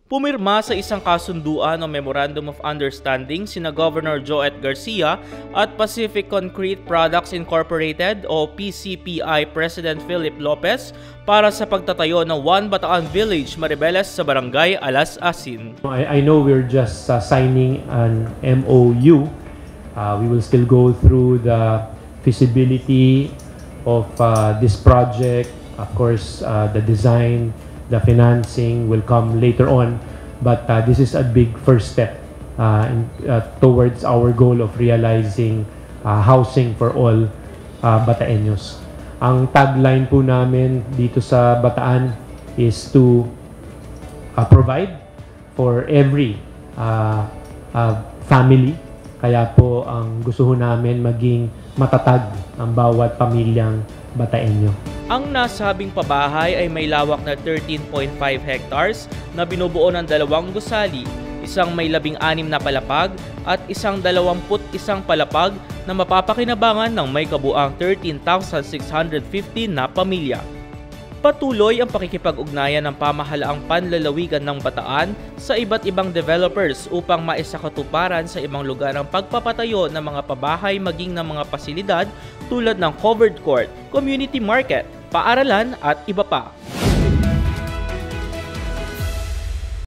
Pumirma sa isang kasunduan o Memorandum of Understanding sina Governor Joet Garcia at Pacific Concrete Products Incorporated o PCPI President Philip Lopez para sa pagtatayo ng One Bataan Village, Maribeles sa Barangay Alas Asin. I know we're just signing an MOU. We will still go through the feasibility of this project. Of course, the design, the financing will come later on, but this is a big first step towards our goal of realizing housing for all Bataeños. Ang tagline po namin dito sa Bataan is to provide for every family. Kaya po ang gusto namin maging matatag ang bawat pamilyang Bataeño. Ang nasabing pabahay ay may lawak na 13.5 hectares na binubuo ng 2 gusali, isang may 16 na palapag at isang 21 palapag na mapapakinabangan ng may kabuang 13,650 na pamilya. Patuloy ang pakikipag-ugnayan ng pamahalaang panlalawigan ng Bataan sa iba't ibang developers upang maisakatuparan sa ibang lugar ang pagpapatayo ng mga pabahay maging ng mga pasilidad tulad ng covered court, community market, paaralan at iba pa.